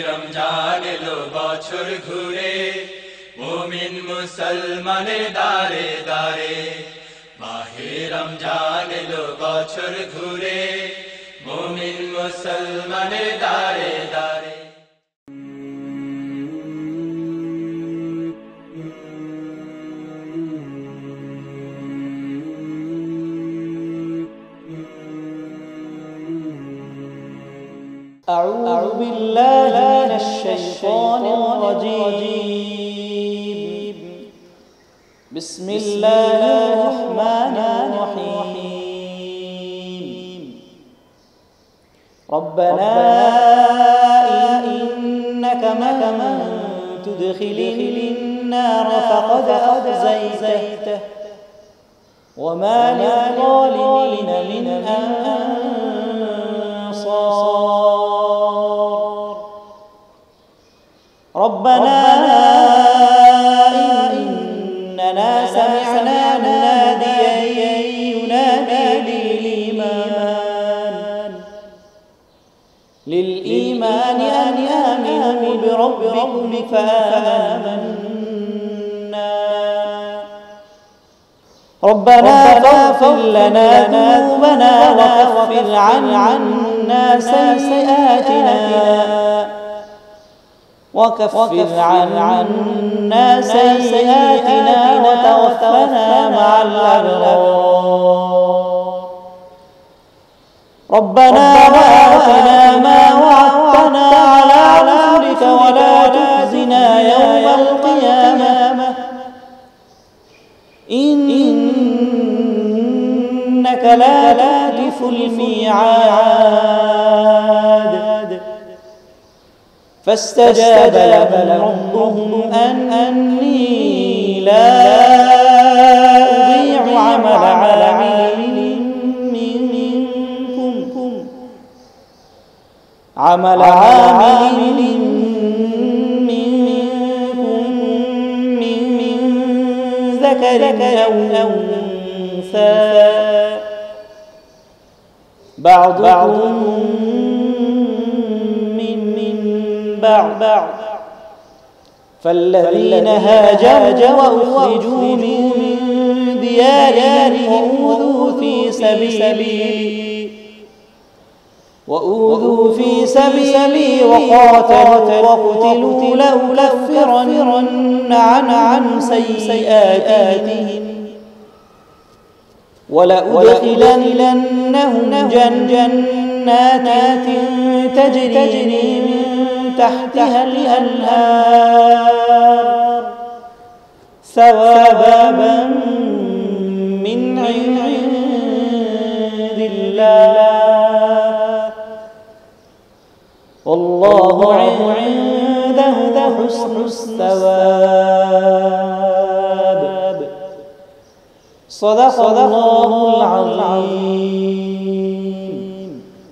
রমজান এলো বছর ঘুরে মুমিন মুসলমানের দারে দারে মাহে রমজান এলো বছর ঘুরে মুমিন মুসলমানের দারে দারে أعوذ بالله من الشيطان الرجيم بسم الله الرحمن الرحيم ربنا إنك من تدخل النار فقد أخزيته وما للظالمين من ربنا إننا سمعنا مناديا ينادي للإيمان أن آمنوا بربكم فآمنا ربنا فاغفر لنا ذنوبنا وكفر عنا سيئاتنا وتوفنا مع الأبرار ربنا وآتنا ما وعدتنا على رسلك ولا تخزنا يوم القيامة إنك لا تخلف الميعاد فاستجاب لهم ربهم أني لا أضيع عمل عامل منكم من ذكر أو أنثى بعضكم بعض فالذين هاجروا وأخرجوا من ديارهم وأوذوا في سبيلي وقاتلوا وقتلوا لأكفرن عنهم سيئاتهم ولأدخلنهم جنات تجري من تحتها الأنهار ثوابا من عند الله والله عنده حسن الثواب صدق الله العظيم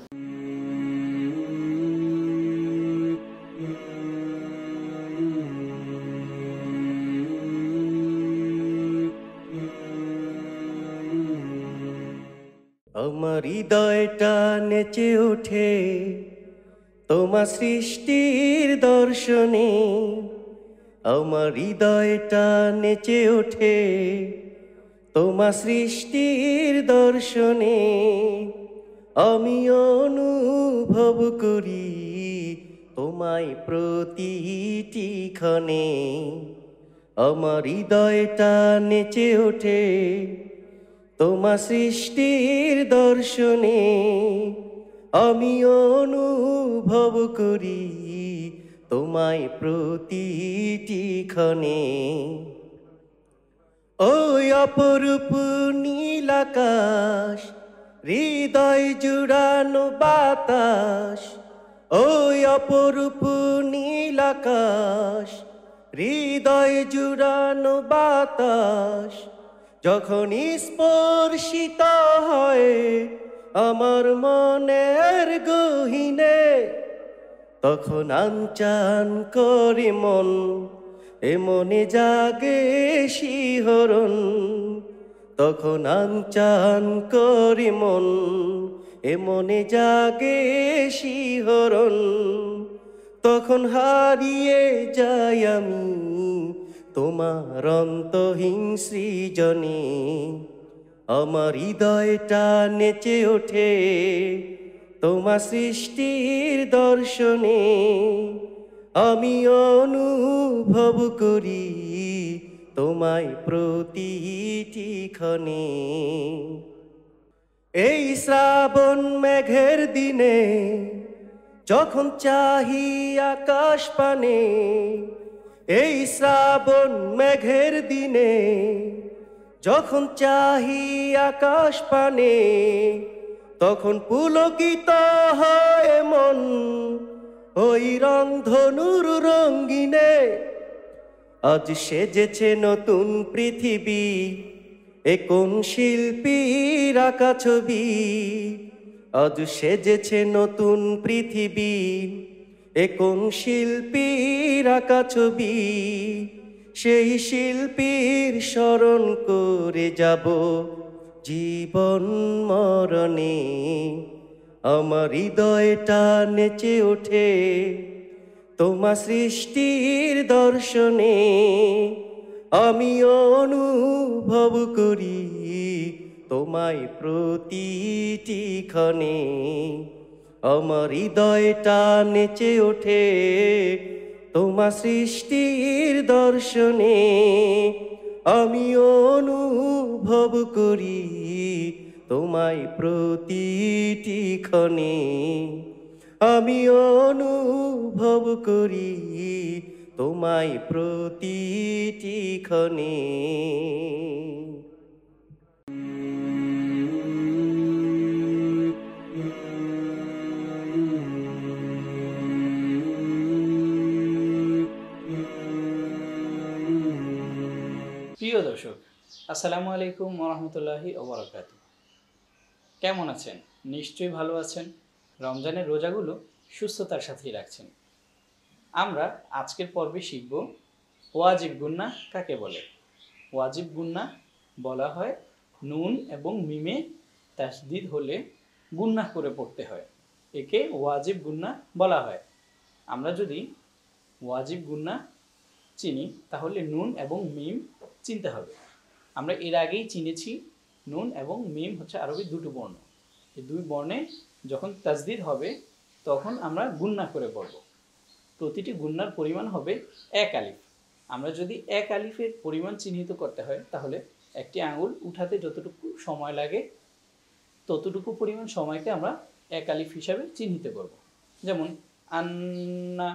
আমার হৃদয়টা নেচে ওঠে তোমার সৃষ্টির দর্শনে আমার হৃদয়টা নেচে ওঠে তোমার সৃষ্টির দর্শনে আমি অনুভব করি তোমায় প্রতিটি ক্ষণে আমার হৃদয়টা নেচে ওঠে তোমার সৃষ্টির দর্শনে আমি অনুভব করি তোমায় প্রতিটি ক্ষণে ওই অপরূপ নীল আকাশ হৃদয় জুড়ানো বাতাস ওই অপরূপ নীল আকাশ হৃদয় জুড়ানো বাতাস যখন স্পর্শিত হয় আমার মনের গহীনে তখন আনচান করে মন এ মনে জাগে শিহরণ তখন আনচান করে মন এ মনে জাগে শিহরণ তখন হারিয়ে যাই আমি তোমার অন্তহীন সৃজনে। আমার হৃদয়টা নেচে ওঠে তোমার সৃষ্টির দর্শনে। আমি অনুভব করি তোমায় প্রতিটি ক্ষণে। এই শ্রাবণ মেঘের দিনে যখন চাহি আকাশ পানে, এই শ্রাবণ মেঘের দিনে যখন চাহি আকাশ পানে, তখন পুলকিত হয় মন ওই রংধনুর রঙ্গিনে। আজ সেজেছে নতুন পৃথিবী, এ কোন শিল্পীর আঁকা ছবি। আজ সেজেছে নতুন পৃথিবী, এ কোন শিল্পীর আঁকা ছবি। সেই শিল্পীর স্মরণ করে যাব জীবন মরণে। আমার হৃদয়টা নেচে ওঠে তোমার সৃষ্টির দর্শনে। আমি অনুভব করি তোমায় প্রতিটি ক্ষণে। আমার হৃদয়টা নেচে ওঠে তোমার সৃষ্টির দর্শনে। আমি অনুভব করি তোমায় প্রতিটি ক্ষণে। আমি অনুভব করি তোমায় প্রতিটি ক্ষণে। প্রিয় দর্শক, আসসালামু আলাইকুম ওরহমতুল্লাহি ওবরাকাতুহু। কেমন আছেন? নিশ্চয়ই ভালো আছেন। রমজানের রোজাগুলো সুস্থতার সাথেই রাখছেন। আমরা আজকের পর্বে শিখব ওয়াজিব গুন্নাহ কাকে বলে। ওয়াজিব গুন্নাহ বলা হয় নুন এবং মিমে তাসদিদ হলে গুন্নাহ করে পড়তে হয়, একে ওয়াজিব গুন্নাহ বলা হয়। আমরা যদি ওয়াজিব গুন্নাহ চিনি তাহলে নুন এবং মিম চিনতে হবে। আমরা এর আগেই চিনেছি নুন এবং মিম হচ্ছে আরবি দুটো বর্ণ। এই দুই বর্ণে যখন তাসদিদ হবে তখন আমরা গুন্নাহ করে পড়ব। প্রতিটি গুন্নার পরিমাণ হবে 1 আলিফ। আমরা যদি 1 আলিফের পরিমাণ চিহ্নিত করতে হয় তাহলে একটি আঙ্গুল উঠাতে যতটুকু সময় লাগে ততটুকু পরিমাণ সময়কে আমরা 1 আলিফ হিসাবে চিহ্নিত করব। যেমন আন্না,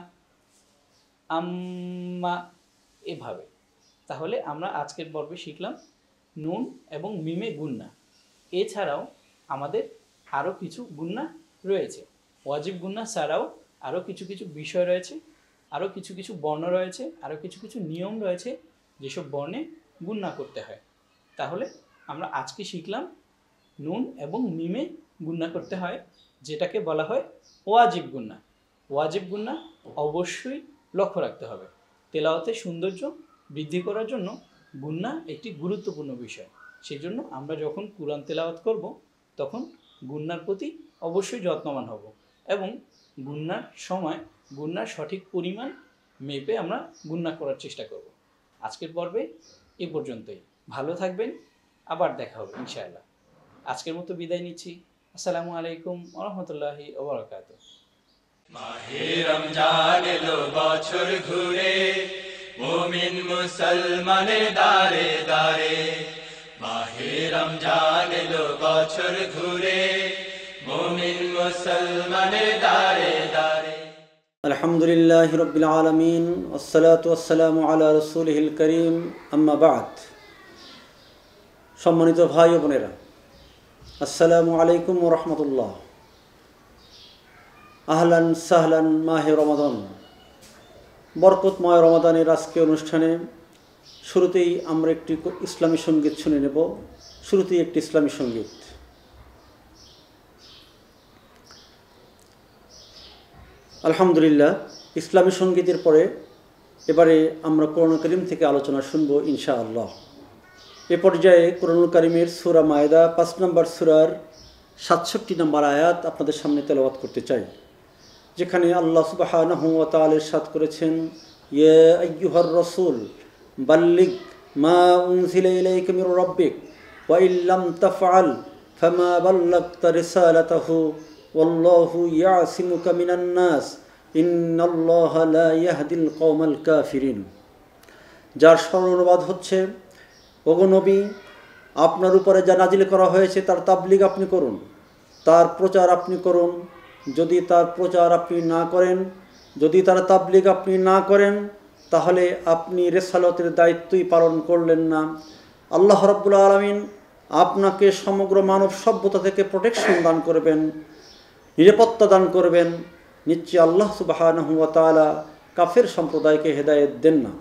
আম্মা, এভাবে। তাহলে আমরা আজকের পর্বে শিখলাম নুন এবং মিমে গুন্নাহ। এছাড়াও আমাদের আরও কিছু গুন্নাহ রয়েছে। ওয়াজিব গুন্নাহ ছাড়াও আরও কিছু কিছু বিষয় রয়েছে, আরও কিছু কিছু বর্ণ রয়েছে, আরও কিছু কিছু নিয়ম রয়েছে যেসব বর্ণে গুন্নাহ করতে হয়। তাহলে আমরা আজকে শিখলাম নুন এবং মিমে গুন্নাহ করতে হয়, যেটাকে বলা হয় ওয়াজিব গুন্নাহ। ওয়াজিব গুন্নাহ অবশ্যই লক্ষ্য রাখতে হবে। তেলাওয়াতের সৌন্দর্য বৃদ্ধি করার জন্য গুন্নাহ একটি গুরুত্বপূর্ণ বিষয়। সেই জন্য আমরা যখন কুরআন তেলাওয়াত করব তখন গুন্নার প্রতি অবশ্যই যত্নবান হব এবং গুন্নার সময় গুন্নার সঠিক পরিমাণ মেপে আমরা গুন্নাহ করার চেষ্টা করব। আজকের পর্বে এ পর্যন্তই। ভালো থাকবেন, আবার দেখা হবে ইনশাআল্লাহ। আজকের মতো বিদায় নিচ্ছি। আসসালামু আলাইকুম ওরহমতুল্লাহি ওবরাকাতুহু। মাহে রমজান এলো বছর ঘুরে, মুমিন মুসলমানের দারে দারে। মাহে রমজান এলো বছর ঘুরে, মুমিন মুসলমানের দারে দারে। আলহামদুলিল্লাহি রাব্বিল আলামিন, ওয়াসসালাতু ওয়াসসালামু আলা রাসূলিহিল কারীম, আম্মা বা'দ। সম্মানিত ভাই ও বোনেরা, আসসালামু আলাইকুম ওয়া রাহমাতুল্লাহ। আহলান সাহলান মাহে রমাদান, বরকতময় রমাদানের আজকে অনুষ্ঠানে শুরুতেই আমরা একটি ইসলামী সঙ্গীত শুনে নেব। শুরুতেই একটি ইসলামী সঙ্গীত। আলহামদুলিল্লাহ, ইসলামী সঙ্গীতের পরে এবারে আমরা কোরআন কারীম থেকে আলোচনা শুনব ইনশাআল্লাহ। এ পর্যায়ে কোরআন কারীমের সূরা মায়েদা 5 নম্বর সূরার 67 নম্বর আয়াত আপনাদের সামনে তেলাওয়াত করতে চাই, যেখানে আল্লাহ সুবহানাহু ওয়া তাআলা ইরশাদ করেছেন, ইয়া আইয়ুহার রাসূল বাল্লিগ মা উনজিলা ইলাইকা মির রাব্বিক ওয়া ইল্লাম তাফআল ফামা বাল্লাগতা রিসালাতাহু ওয়াল্লাহু ইয়াসিমুকা মিনান নাস ইন্নাল্লাহা লা ইয়াহদিল কওমাল কাফিরিন। যার সরল অনুবাদ হচ্ছে, ওগো নবী, আপনার উপরে যা নাজিল করা হয়েছে তার তাবলীগ আপনি করুন, তার প্রচার আপনি করুন। যদি তার প্রচার আপনি না করেন, যদি তার তাবলীগ আপনি না করেন, তাহলে আপনি রিসালাতের দায়িত্বই পালন করলেন না। আল্লাহ রাব্বুল আলামিন আপনাকে সমগ্র মানব সভ্যতা থেকে প্রোটেকশন দান করবেন, নিরাপত্তা দান করবেন। নিশ্চয়ই আল্লাহ সুবহানাহু ওয়া তাআলা কাফের সম্প্রদায়কে হেদায়েত দেন না।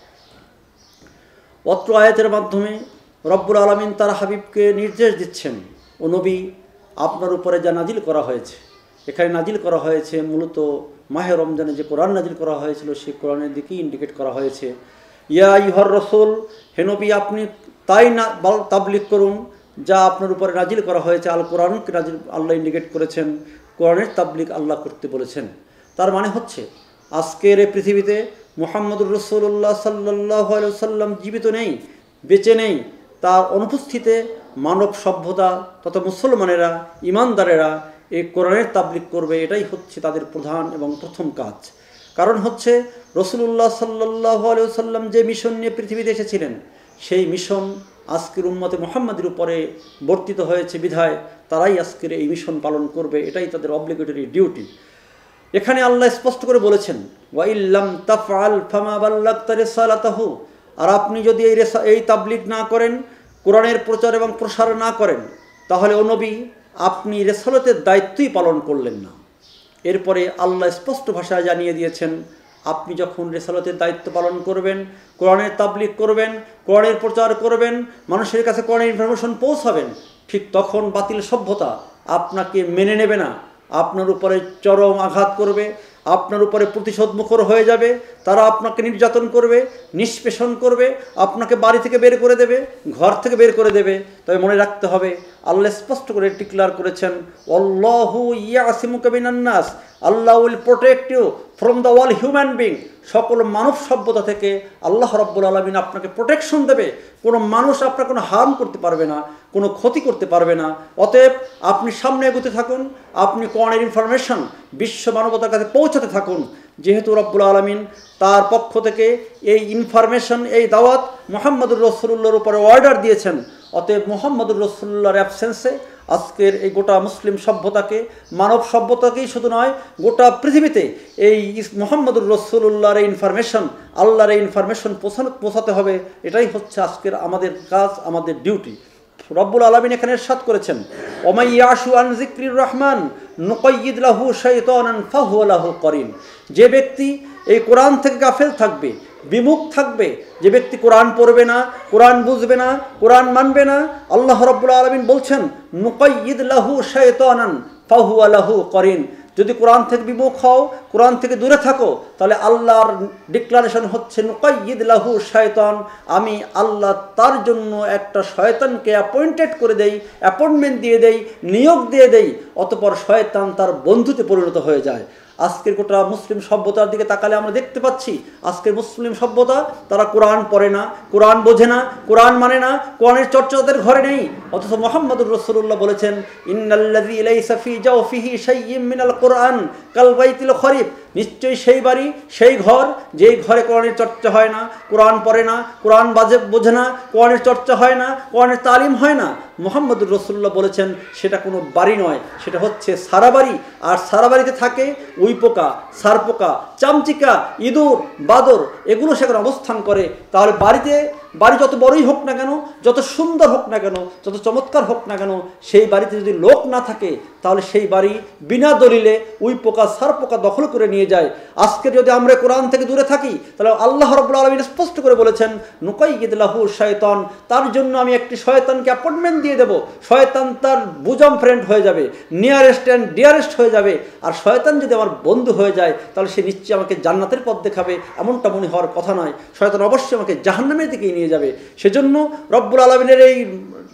অত্র আয়াতের মাধ্যমে রব্বুল আলামিন তার হাবিবকে নির্দেশ দিচ্ছেন, ও নবী, আপনার উপরে যা নাজিল করা হয়েছে, এখানে নাজিল করা হয়েছে মূলত মাহে রমজানে যে কোরআন নাজিল করা হয়েছিল সেই কোরআনের দিকেই ইন্ডিকেট করা হয়েছে। ইয়া আইয়ুহার রাসূল, হে নবী, আপনি তাই না তাবলীগ করুন যা আপনার উপরে নাজিল করা হয়েছে। আল কোরআনকে নাজিল আল্লাহ ইন্ডিকেট করেছেন, কোরআনের তাবলীগ আল্লাহ করতে বলেছেন। তার মানে হচ্ছে আজকের এই পৃথিবীতে মুহাম্মদুর রাসূলুল্লাহ সাল্লাল্লাহু আলাইহি ওয়াসাল্লাম জীবিত নেই, বেঁচে নেই। তার অনুপস্থিতিতে মানব সভ্যতা তথা মুসলমানেরা, ইমানদারেরা এই কোরআনের তাবলীগ করবে, এটাই হচ্ছে তাদের প্রধান এবং প্রথম কাজ। কারণ হচ্ছে রাসূলুল্লাহ সাল্লাল্লাহু আলাইহি ওয়াসাল্লাম যে মিশন নিয়ে পৃথিবীতে এসেছিলেন, সেই মিশন আজকের উম্মতে মুহাম্মাদের উপরে বর্তিত হয়েছে বিধায় তারাই আজকের এই মিশন পালন করবে, এটাই তাদের অব্লিগেটরি ডিউটি। এখানে আল্লাহ স্পষ্ট করে বলেছেন, ওয়া ইল্লাম তাফআল ফামা বাল্লাগতা রিসালাতাহু, আর আপনি যদি এই তাবলীগ না করেন, কোরআনের প্রচার এবং প্রসার না করেন, তাহলে ও নবী, আপনি রিসালাতের দায়িত্বই পালন করলেন না। এরপরে আল্লাহ স্পষ্ট ভাষায় জানিয়ে দিয়েছেন, আপনি যখন রিসালাতের দায়িত্ব পালন করবেন, কোরআনের তাবলীগ করবেন, কোরআনের প্রচার করবেন, মানুষের কাছে কোরআনের ইনফরমেশন পৌঁছাবেন, ঠিক তখন বাতিল সভ্যতা আপনাকে মেনে নেবে না, আপনার উপরে চরম আঘাত করবে, আপনার উপরে প্রতিশোধ মুখর হয়ে যাবে। তারা আপনাকে নির্যাতন করবে, নিষ্পেষণ করবে, আপনাকে বাড়ি থেকে বের করে দেবে, ঘর থেকে বের করে দেবে। তবে মনে রাখতে হবে, আল্লাহ স্পষ্ট করে ডিক্লেয়ার করেছেন, আল্লাহু ইয়াসিমুকা মিনান নাস, Allah will protect you from the all human being. সকল মানব সভ্যতা থেকে আল্লাহ রাব্বুল আলামিন আপনাকে প্রোটেকশন দেবে। কোনো মানুষ আপনার কোনো হার্ম করতে পারবে না, কোনো ক্ষতি করতে পারবে না। অতএব আপনি সামনে এগোতে থাকুন, আপনি কোরআনের ইনফরমেশন বিশ্ব মানবতার কাছে পৌঁছাতে থাকুন। যেহেতু রব্বুল আলামিন তার পক্ষ থেকে এই ইনফরমেশন, এই দাওয়াত মুহাম্মদুর রাসূলুল্লাহর উপরে অর্ডার দিয়েছেন, অতএব মুহাম্মদুর রাসূলুল্লাহর অ্যাবসেন্সে আজকের এই গোটা মুসলিম সভ্যতাকে, মানব সভ্যতাকেই শুধু নয়, গোটা পৃথিবীতে এই মুহাম্মদুর রাসূলুল্লাহর এই ইনফরমেশন, আল্লাহর এই ইনফরমেশন পৌঁছাতে হবে। এটাই হচ্ছে আজকের আমাদের কাজ, আমাদের ডিউটি। রব্বুল আলামিন এখানে ইরশাদ করেছেন, ওমাই ইয়াশু আন যিকরির রহমান নুকাইয়িদ লাহু শাইতানান ফাহুয়া লাহু করিন। যে ব্যক্তি এই কোরআন থেকে গাফেল থাকবে, বিমুখ থাকবে, যে ব্যক্তি কোরআন পড়বে না, কোরআন বুঝবে না, কোরআন মানবে না, আল্লাহ রাব্বুল আলামিন বলছেন, নুকাইয়িদ লাহু শাইতানান ফাহুয়া লাহু করিন। যদি কোরআন থেকে বিমুখ হও, কোরআন থেকে দূরে থাকো, তাহলে আল্লাহর ডিক্লারেশন হচ্ছে, নুকাইয়িদ লাহু শায়তান, আমি আল্লাহ তার জন্য একটা শয়তানকে অ্যাপয়েন্টেড করে দেই, অ্যাপয়েন্টমেন্ট দিয়ে দেই, নিয়োগ দিয়ে দেই, অতঃপর শয়তান তার বন্ধুতে পরিণত হয়ে যায়। আজকের গোটা মুসলিম সভ্যতার দিকে তাকালে আমরা দেখতে পাচ্ছি, আজকের মুসলিম সভ্যতা, তারা কোরআন পড়ে না, কোরআন বোঝে না, কোরআন মানে না, কোরআনের চর্চা তাদের ঘরে নেই। অথচ মুহাম্মদুর রাসূলুল্লাহ বলেছেন, ইন্নাল্লাযী লাইসা ফী জাওফিহি শাইয়্যুম মিনাল কোরআন কাল বাইতিল খরিব, নিশ্চয়ই সেই বাড়ি, সেই ঘর, যেই ঘরে কোরআনের চর্চা হয় না, কোরআন পড়ে না, কোরআন বোঝে না, কোরআনের চর্চা হয় না, কোরআনের তালিম হয় না, মুহাম্মদুর রাসূলুল্লাহ বলেছেন সেটা কোনো বাড়ি নয়, সেটা হচ্ছে সারা বাড়ি। আর সারা বাড়িতে থাকে উই পোকা, সার পোকা, চামচিকা, ইঁদুর, বাদর, এগুলো সেখানে অবস্থান করে। তাহলে বাড়ি যত বড়ই হোক না কেন, যত সুন্দর হোক না কেন, যত চমৎকার হোক না কেন, সেই বাড়িতে যদি লোক না থাকে, তাহলে সেই বাড়ি বিনা দলিলে উই পোকা, সার পোকা দখল করে নিয়ে যায়। আজকে যদি আমরা কোরআন থেকে দূরে থাকি, তাহলে আল্লাহ রাব্বুল আলামিন স্পষ্ট করে বলেছেন, নুকাইয়িদ লাহু শায়তান, তার জন্য আমি একটি শয়তানকে অ্যাপয়েন্টমেন্ট দিয়ে দেব। শয়তান তার বুজম ফ্রেন্ড হয়ে যাবে, নিয়ারেস্ট অ্যান্ড ডিয়ারেস্ট হয়ে যাবে। আর শয়তান যদি আমার বন্ধু হয়ে যায়, তাহলে সে নিশ্চয়ই আমাকে জান্নাতের পথ দেখাবে, এমনটা মনে হওয়ার কথা নয়। শয়তান অবশ্যই আমাকে জাহান্নামের দিকে নিয়ে যাবে। সেজন্য রব্বুল আলামিনের এই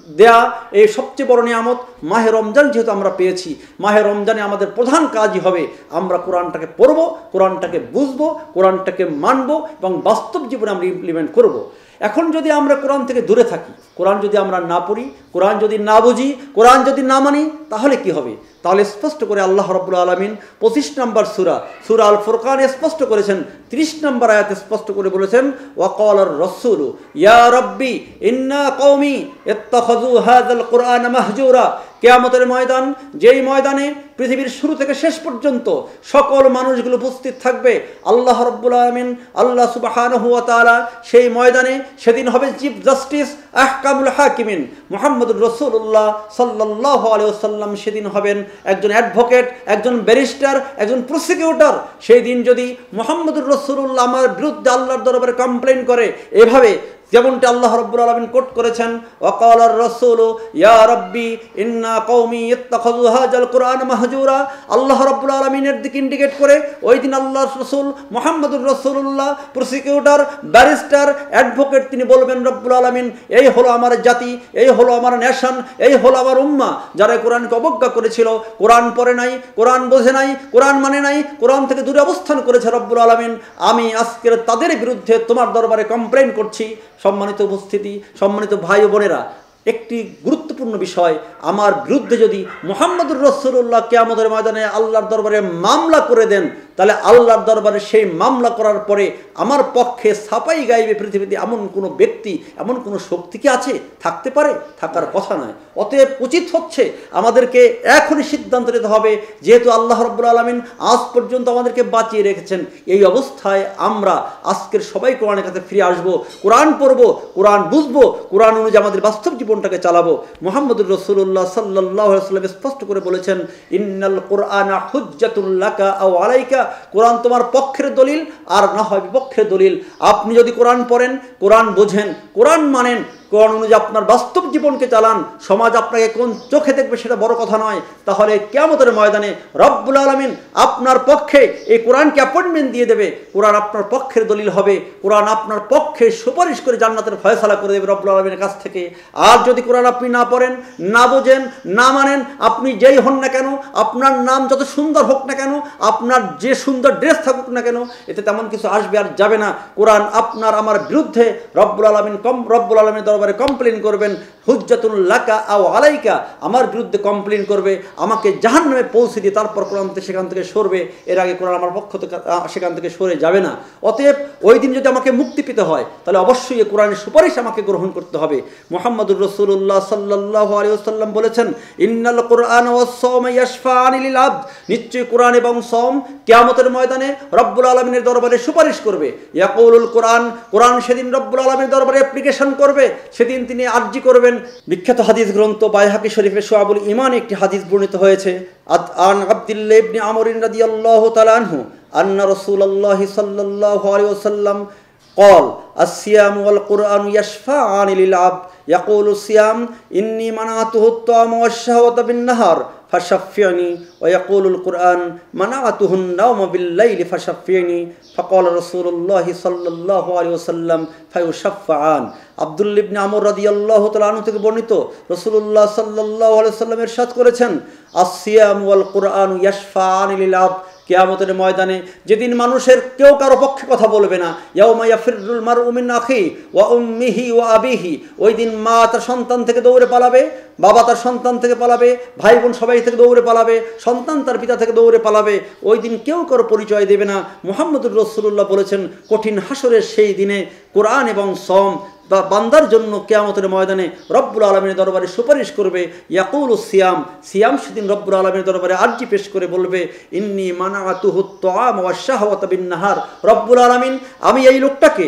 দেয়া এই সবচেয়ে বড় নিয়ামত মাহে রমজান যেহেতু আমরা পেয়েছি, মাহে রমজানে আমাদের প্রধান কাজই হবে আমরা কোরআনটাকে পড়ব, কোরআনটাকে বুঝবো, কোরআনটাকে মানব এবং বাস্তব জীবনে আমরা ইমপ্লিমেন্ট করব। এখন যদি আমরা কোরআন থেকে দূরে থাকি, কোরআন যদি আমরা না পড়ি, কোরআন যদি না বুঝি, কোরআন যদি না মানি, তাহলে কি হবে? তাহলে স্পষ্ট করে আল্লাহ রাব্বুল আলামিন 25 নম্বর সূরা আল ফুরকানে স্পষ্ট করেছেন, 30 নম্বর আয়াতে স্পষ্ট করে বলেছেন, ওয়াকালার রাসূলু ইয়া রাব্বি ইন্না কওমি ইত্তাখাযু হাযাল কুরআন মাহজুরা। কিয়ামতের ময়দান, যেই ময়দানে পৃথিবীর শুরু থেকে শেষ পর্যন্ত সকল মানুষগুলো উপস্থিত থাকবে, আল্লাহ রাব্বুল আলামিন আল্লাহ সুবহানাহু ওয়া তাআলা সেই ময়দানে সেদিন হবে চিফ জাস্টিস, আহকামুল হাকিমিন মুহাম্মদুর রাসূলুল্লাহ সাল্লাল্লাহু আলাইহি ওয়াসাল্লাম সেদিন হবেন একজন অ্যাডভোকেট, একজন ব্যারিস্টার, একজন প্রসিকিউটর। সেই দিন যদি মুহাম্মদুর রাসূলুল্লাহ আমার বিরুদ্ধে আল্লাহর দরবারে কমপ্লেইন করে, এভাবে যেমনটি আল্লাহ রাব্বুল আলামিন কোট করেছেন, ওয়াকালার রাসূলু ইয়া রাব্বি ইন্না কওমি ইত্তাখাযু হাযাল কুরআন মাহজুরা। আল্লাহ রাব্বুল আলামিনের দিকে ইন্ডিকেট করে ওই দিন আল্লাহর রাসূল মুহাম্মদুর রাসূলুল্লাহ, প্রসিকিউটর, ব্যারিস্টার, অ্যাডভোকেট, তিনি বলবেন রব্বুল আলামিন এই হলো আমার জাতি, এই হলো আমার নেশন, এই হলো আমার উম্মাহ, যারা কোরআনকে অবজ্ঞা করেছিল, কোরআন পড়ে নাই, কোরআন বোঝে নাই, কোরআন মানে নাই, কোরআন থেকে দূরে অবস্থান করেছে। রব্বুল আলামিন আমি আজকের তাদের বিরুদ্ধে তোমার দরবারে কমপ্লেইন করছি। সম্মানিত উপস্থিতি, সম্মানিত ভাই ও বোনেরা, একটি গুরুত্বপূর্ণ বিষয়, আমার বিরুদ্ধে যদি মুহাম্মদুর রাসূলুল্লাহ কিয়ামতের ময়দানে আল্লাহর দরবারে মামলা করে দেন, তাহলে আল্লাহর দরবারে সেই মামলা করার পরে আমার পক্ষে ছাপাই গাইবে পৃথিবীতে এমন কোনো ব্যক্তি, এমন কোনো শক্তি কি আছে? থাকতে পারে? থাকার কথা নয়। অতএব উচিত হচ্ছে আমাদেরকে এখনই সিদ্ধান্ত নিতে হবে, যেহেতু আল্লাহ রাব্বুল আলামিন আজ পর্যন্ত আমাদেরকে বাঁচিয়ে রেখেছেন, এই অবস্থায় আমরা আজকের সবাই কোরআনের কাছে ফিরে আসবো, কোরআন পড়বো, কোরআন বুঝবো, কোরআন অনুযায়ী আমাদের বাস্তব জীবনটাকে চালাবো। মুহাম্মদুর রাসূলুল্লাহ সাল্লাল্লাহু আলাইহি ওয়াসাল্লাম স্পষ্ট করে বলেছেন, ইন্নাল কুরআনা হুজ্জাতুল লাকা আও আলাইকা। কোরআন তোমার পক্ষের দলিল আর না হয় বিপক্ষের দলিল। আপনি যদি কোরআন পড়েন, কোরআন বোঝেন, কোরআন মানেন, কোরআন অনুযায়ী আপনার বাস্তব জীবনকে চালান, সমাজ আপনাকে কোন চোখে দেখবে সেটা বড় কথা নয়, তাহলে কিয়ামতের ময়দানে রব্বুল আলামিন আপনার পক্ষে এই কোরআনকে অ্যাপয়েন্টমেন্ট দিয়ে দেবে। কোরআন আপনার পক্ষের দলিল হবে, কোরআন আপনার পক্ষে সুপারিশ করে জান্নাতের ফয়সালা করে দেবে রব্বুল আলামিনের কাছ থেকে। আর যদি কোরআন আপনি না পড়েন, না বোঝেন, না মানেন, আপনি যেই হন না কেন, আপনার নাম যত সুন্দর হোক না কেন, আপনার যে সুন্দর ড্রেস থাকুক না কেন, এতে তেমন কিছু আসবে আর যাবে না। কোরআন আপনার আমার বিরুদ্ধে রব্বুল আলামিন দরবারে কমপ্লেইন করবেন, হুজ্জাতুল লাকা আও আলাইকা, আমার বিরুদ্ধে কমপ্লেইন করবে, আমাকে জাহান্নামে পৌঁছে দিয়ে তারপর কোরআন সেখান থেকে সরবে। এর আগে কোরআন আমার পক্ষ থেকে সেখান থেকে সরে যাবে না। অতএব ওই দিন যদি আমাকে মুক্তি পেতে হয়, তাহলে অবশ্যই এই কোরআনের সুপারিশ আমাকে গ্রহণ করতে হবে। মুহাম্মদুর রাসূলুল্লাহ সাল্লাল্লাহু আলাইহি ওয়াসাল্লাম বলেছেন, ইন্নাল কুরআন ওয়াস সাওমা ইয়াশফাআনি লিল আবদ। নিশ্চয়ই কোরআন এবং সওম কিয়ামতের ময়দানে রব্বুল আলামিনের দরবারে সুপারিশ করবে। ইয়াকুলুল কোরআন, কোরআন সেদিন রব্বুল আলামিনের দরবারে অ্যাপ্লিকেশন করবে, সেদিন তিনি আরজি করবেন। বিখ্যাত হাদিস গ্রন্থ বাইহাকি শরীফে শুআবুল ঈমান একটি হাদিস বর্ণিত হয়েছে, আন আব্দুল্লাহ ইবনে আমর রাদিয়াল্লাহু তাআলা আনহু আন্না রাসূলুল্লাহ সাল্লাল্লাহু আলাইহি ওয়াসাল্লাম قال الصيام والقرآن يشفعان للعبد يقول الصيام إني منعته الطعام والشهوة بالنهار فشفعني ويقول القرآن منعته النوم بالليل فشفعني فقال رسول الله صلى الله عليه وسلم فيشفعان। আব্দুল্লাহ ইবনে আমর রাদিয়াল্লাহু তাআলা আনহু থেকে বর্ণিত, রাসূলুল্লাহ সাল্লাল্লাহু আলাইহি ওয়াসাল্লাম ইরশাদ করেছেন, আস-সিয়াম ওয়াল কুরআন ইয়াশফাআনি লিল আবদ। কিয়ামতের ময়দানে যেদিন মানুষের কেউ কারো পক্ষে কথা বলবে না, ইয়াউমা ইয়াফিরুল মারউ মিন আখি ওয়া উম্মিহি ওয়া আবিহি, ওই দিন মা তার সন্তান থেকে দৌড়ে পালাবে, বাবা তার সন্তান থেকে পালাবে, ভাই বোন সবাই থেকে দৌড়ে পালাবে, সন্তান তার পিতা থেকে দৌড়ে পালাবে। ওই দিন কেউ কারো পরিচয় দেবে না। মুহাম্মদুর রাসূলুল্লাহ বলেছেন, কঠিন হাসরের সেই দিনে কোরআন এবং সওম বা বান্দার জন্য কিয়ামতের ময়দানে রব্বুল আলামিনের দরবারে সুপারিশ করবে। ইয়াকুলু সিয়াম, সিয়াম সেদিন রব্বুল আলামিনের দরবারে আরজি পেশ করে বলবে, ইন্নী মানাতুহু আত-তাআম ওয়াশ শাহওয়াতা বিন-নাহার। রব্বুল আলামিন আমি এই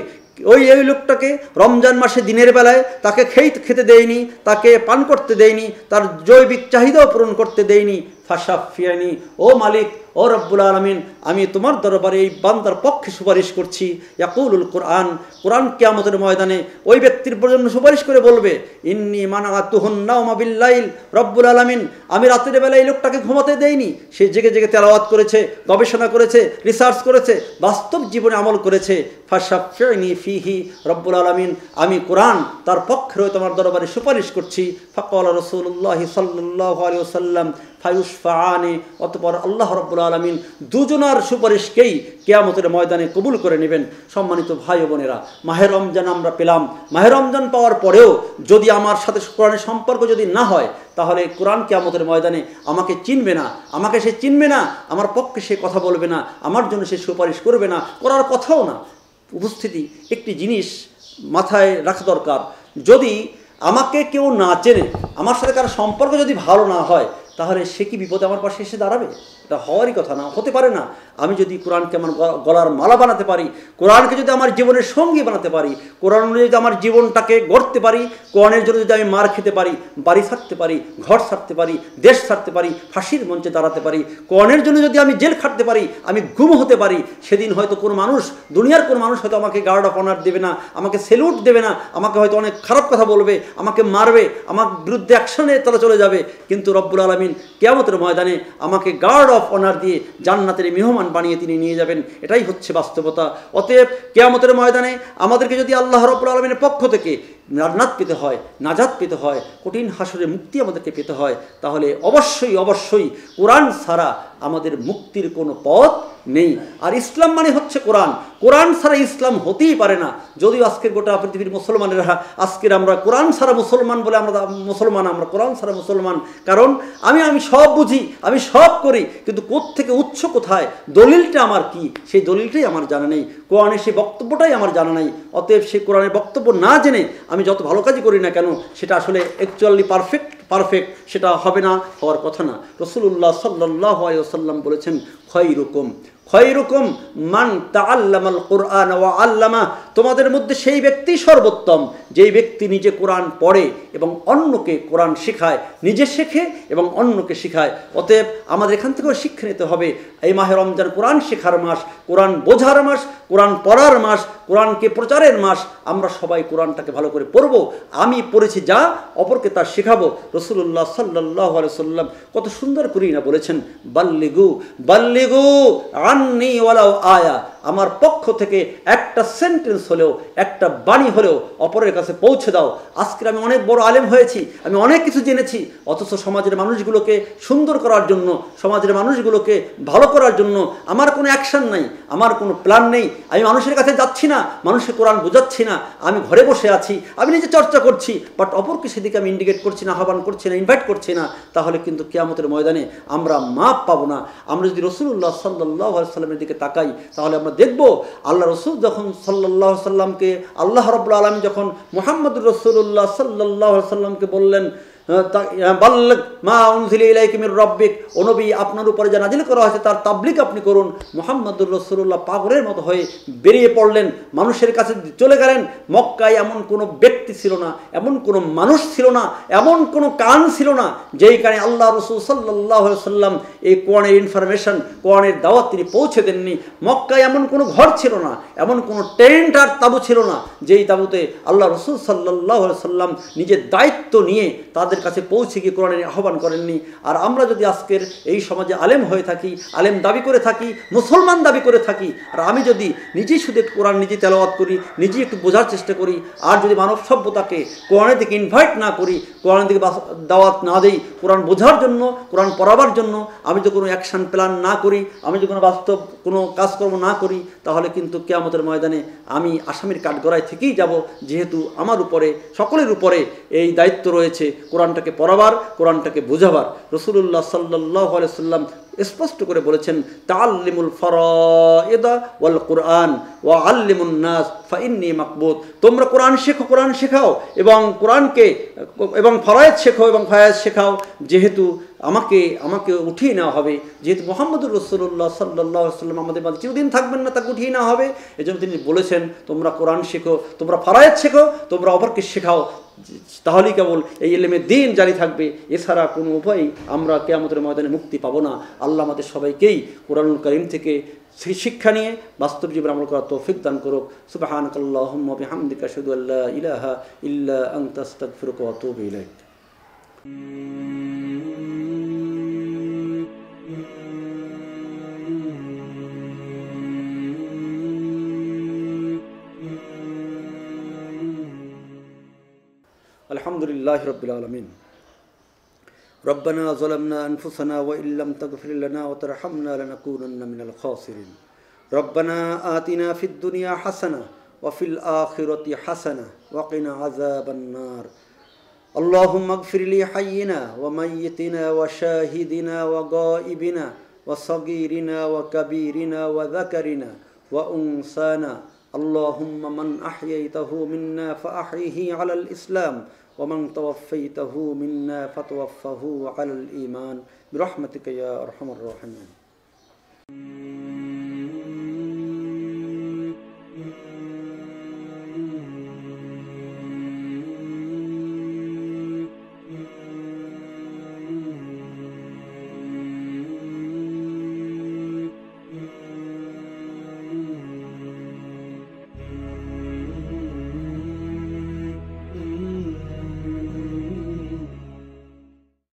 লোকটাকে রমজান মাসে দিনের বেলায় তাকে খেতে দেয়নি, তাকে পান করতে দেয়নি, তার জৈবিক চাহিদাও পূরণ করতে দেয়নি। ফাশাফিয়ানি, ও মালিক ও রব্বুল আলামিন, আমি তোমার দরবারে এই বান্দার পক্ষে সুপারিশ করছি। ইয়াকুলুল কোরআন, কোরআন কিয়ামতের ময়দানে ওই ব্যক্তির জন্য সুপারিশ করে বলবে, ইন্নী মানাতুহুন নাওমা বিল্লাইল, রব্বুল আলামিন আমি রাতের বেলা এই লোকটাকে ঘুমাতে দেইনি, সে জেগে জেগে তেলাওয়াত করেছে, গবেষণা করেছে, রিসার্চ করেছে, বাস্তব জীবনে আমল করেছে। ফাশাফিনি ফিহি, রব্বুল আলামিন আমি কোরআন তার পক্ষে রয়ে তোমার দরবারে সুপারিশ করছি। ফাকাল রাসূলুল্লাহ সাল্লাল্লাহু আলাইহি ওয়াসাল্লাম ফায়ুশফাআনি, অতঃপর আল্লাহ রব্বুল আলামিন দুজনার সুপারিশকেই কিয়ামতের ময়দানে কবুল করে নেবেন। সম্মানিত ভাই ও বোনেরা, মাহে রমজান আমরা পেলাম। মাহে রমজান পাওয়ার পরেও যদি আমার সাথে কোরআনের সম্পর্ক যদি না হয়, তাহলে কোরআন কিয়ামতের ময়দানে আমাকে চিনবে না, আমাকে সে চিনবে না, আমার পক্ষে সে কথা বলবে না, আমার জন্য সে সুপারিশ করবে না, করার কথাও না। উপস্থিতি, একটি জিনিস মাথায় রাখা দরকার, যদি আমাকে কেউ না চেনে, আমার সাথে কারো সম্পর্ক যদি ভালো না হয়, তাহলে সে কি বিপদে আমার পাশে এসে দাঁড়াবে? এটা হওয়ারই কথা না, হতে পারে না। আমি যদি কোরআনকে আমার গলার মালা বানাতে পারি, কোরআনকে যদি আমার জীবনের সঙ্গী বানাতে পারি, কোরআন অনুযায়ী যদি আমার জীবনটাকে গড়তে পারি, কোরআনের জন্য যদি আমি মার খেতে পারি, বাড়ি ছাড়তে পারি, ঘর ছাড়তে পারি, দেশ ছাড়তে পারি, ফাঁসির মঞ্চে দাঁড়াতে পারি, কোরআনের জন্য যদি আমি জেল খাটতে পারি, আমি গুম হতে পারি, সেদিন হয়তো কোনো মানুষ, দুনিয়ার কোনো মানুষ হয়তো আমাকে গার্ড অফ অনার দেবে না, আমাকে সেলুট দেবে না, আমাকে হয়তো অনেক খারাপ কথা বলবে, আমাকে মারবে, আমার বিরুদ্ধে অ্যাকশনে তারা চলে যাবে, কিন্তু রব্বুল আলামিন কিয়ামতের ময়দানে আমাকে গার্ড অফ অনার দিয়ে জান্নাতের মেহমান বানিয়ে তিনি নিয়ে যাবেন। এটাই হচ্ছে বাস্তবতা। অতএব কিয়ামতের ময়দানে আমাদেরকে যদি আল্লাহ রাব্বুল আলামিনের পক্ষ থেকে জান্নাত পেতে হয়, নাজাত পেতে হয়, কঠিন হাসরে মুক্তি আমাদেরকে পেতে হয়, তাহলে অবশ্যই অবশ্যই কোরআন ছাড়া আমাদের মুক্তির কোনো পথ নেই। আর ইসলাম মানে হচ্ছে কোরআন, কোরআন ছাড়া ইসলাম হতেই পারে না। যদিও আজকের গোটা পৃথিবীর মুসলমানেরা আজকের আমরা কোরআন ছাড়া মুসলমান বলে আমরা মুসলমান, আমরা কোরআন ছাড়া মুসলমান। কারণ আমি সব বুঝি, আমি সব করি, কিন্তু কোত্থেকে উৎস কোথায়, দলিলটা আমার কি, সেই দলিলটাই আমার জানা নেই, কোরআনের সেই বক্তব্যটাই আমার জানা নেই। অতএব সেই কোরআনের বক্তব্য না জেনে আমি যত ভালো কাজই করি না কেন, সেটা আসলে অ্যাকচুয়ালি পারফেক্ট সেটা হবে না, হওয়ার কথা না। রাসূলুল্লাহ সাল্লাল্লাহু আলাইহি ওয়াসাল্লাম বলেছেন, খয়রুকুম মান তাআল্লামাল কুরআন ওয়া আল্লামা, তোমাদের মধ্যে সেই ব্যক্তি সর্বোত্তম যেই ব্যক্তি নিজে কোরআন পড়ে এবং অন্যকে কোরআন শেখায়, নিজে শেখে এবং অন্যকে শেখায়। অতএব আমাদের এখান থেকেও শিক্ষা নিতে হবে, এই মাহে রমজান কোরআন শেখার মাস, কোরআন বোঝার মাস, কোরআন পড়ার মাস, কোরআনকে প্রচারের মাস। আমরা সবাই কোরআনটাকে ভালো করে পড়ব, আমি পড়েছি যা অপরকে তা শেখাবো। রাসূলুল্লাহ সাল্লাল্লাহু আলাইহি ওয়াসাল্লাম কত সুন্দর করেই না বলেছেন, বাল্লিগু আন্নি ওয়ালাউ আয়া, আমার পক্ষ থেকে একটা সেন্টেন্স হলেও, একটা বাণী হলেও অপরের কাছে পৌঁছে দাও। আজকে আমি অনেক বড় আলেম হয়েছি, আমি অনেক কিছু জেনেছি, অথচ সমাজের মানুষগুলোকে সুন্দর করার জন্য, সমাজের মানুষগুলোকে ভালো করার জন্য আমার কোনো অ্যাকশন নাই, আমার কোনো প্ল্যান নেই। আমি মানুষের কাছে যাচ্ছি না, মানুষকে কোরআন বোঝাচ্ছি না, আমি ঘরে বসে আছি, আমি নিজে চর্চা করছি, বাট অপরকে সেদিকে আমি ইন্ডিকেট করছি না, আহ্বান করছি না, ইনভাইট করছি না, তাহলে কিন্তু কিয়ামতের ময়দানে আমরা মাপ পাবো না। আমরা যদি রাসূলুল্লাহ সাল্লাল্লাহু আলাইহি ওয়াসাল্লামের দিকে তাকাই, তাহলে আমরা দেখব আল্লাহ রসুল যখন সাল্লাল্লাহু আলাইহি ওয়াসাল্লামকে, আল্লাহ রাব্বুল আলামিন যখন মুহাম্মদুর রাসূলুল্লাহ সাল্লাল্লাহু আলাইহি ওয়াসাল্লামকে বললেন, বাল্লিগ মা উনজিলা ইলাইকা মির রাব্বিক, ও নবী আপনার উপরে যা নাজিল করা হয়েছে তার তাবলীগ আপনি করুন। মুহাম্মদুর রাসূলুল্লাহ পাগলের মতো হয়ে বেরিয়ে পড়লেন, মানুষের কাছে চলে গেলেন। মক্কায় এমন কোনো ব্যক্তি ছিল না, এমন কোনো মানুষ ছিল না, এমন কোনো কান ছিল না যেই কানে আল্লাহ রাসূল সাল্লাল্লাহু আলাইহি ওয়াসাল্লাম এই কোরআনের ইনফরমেশন, কোরআনের দাওয়াত তিনি পৌঁছে দেননি। মক্কায় এমন কোনো ঘর ছিল না, এমন কোনো টেন্ট আর তাঁবু ছিল না যেই তাঁবুতে আল্লাহ রাসূল সাল্লাল্লাহু আলাইহি ওয়াসাল্লাম নিজের দায়িত্ব নিয়ে তাদের কাছে পৌঁছে গিয়ে কোরআনের আহ্বান করেননি। আর আমরা যদি আজকের এই সমাজে আলেম হয়ে থাকি, আলেম দাবি করে থাকি, মুসলমান দাবি করে থাকি, আর আমি যদি নিজেই শুধু কোরআন নিজে তেলাওয়াত করি, নিজেই একটু বোঝার চেষ্টা করি, আর যদি মানব সভ্যতাকে কোরআনের দিকে ইনভাইট না করি, কোরআনের দিকে দাওয়াত না দেই, কোরআন বোঝার জন্য, কোরআন পড়াবার জন্য আমি যদি কোনো অ্যাকশন প্ল্যান না করি, আমি যদি কোনো বাস্তব কোনো কাজকর্ম না করি, তাহলে কিন্তু কিয়ামতের ময়দানে আমি আসামির কাঠগড়ায় থেকেই যাব। যেহেতু আমার উপরে, সকলের উপরে এই দায়িত্ব রয়েছে কোরআনটাকে পড়াবার, কোরআনটাকে বোঝাবার। রাসূলুল্লাহ সাল্লাল্লাহু আলাইহি ওয়াসাল্লাম স্পষ্ট করে বলেছেন, তাআল্লিমুল ফারাইদা ওয়াল কুরআন ওয়া আল্লিমুন নাস ফাইন্নী মাকবুত, তোমরা কোরআন শেখো, কোরআন শেখাও এবং কোরআনকে এবং ফরায়েদ শেখো এবং ফায়াজ শেখাও, যেহেতু আমাকে উঠিয়ে নেওয়া হবে, যেহেতু মুহাম্মদুর রাসূলুল্লাহ সাল্লাল্লাহু আলাইহি ওয়াসাল্লাম আমাদের মাঝে চিরদিন থাকবেন না, তাকে উঠিয়ে নেওয়া হবে। এজন্য তিনি বলেছেন, তোমরা কোরআন শেখো, তোমরা ফরায়েদ শেখো, তোমরা অপরকে শেখাও। তাহলেই কেবল এই ইলমের দিন জারি থাকবে, এছাড়া কোনো উপায় আমরা কিয়ামতের ময়দানে মুক্তি পাবো না। আল্লাহ আমাদের সবাইকেই কোরআনুল কারীম থেকে শিক্ষা নিয়ে বাস্তব জীবনে আমল করার তৌফিক দান করুক। সুবহানাকাল্লাহুম্মা বিহামদিকা আশহাদু আল্লা ইলাহা ইল্লা আনতা আস্তাগফিরুকা ওয়া আতুবু ইলাইক। আলহামদুলিল্লাহি রাব্বিল আলামিন। ربنا ظلمنا أنفسنا وإن لم تغفر لنا وترحمنا لنكونن من الخاسرين. ربنا آتنا في الدنيا حسنة وفي الآخرة حسنة وقنا عذاب النار. اللهم اغفر لي حينا وميتنا وشاهدنا وغائبنا وصغيرنا وكبيرنا وذكرنا وأنثانا. اللهم من أحييته منا فأحيه على الإسلام ومن توفيته منا فتوفه على الإيمان برحمتك يا أرحم الراحمين.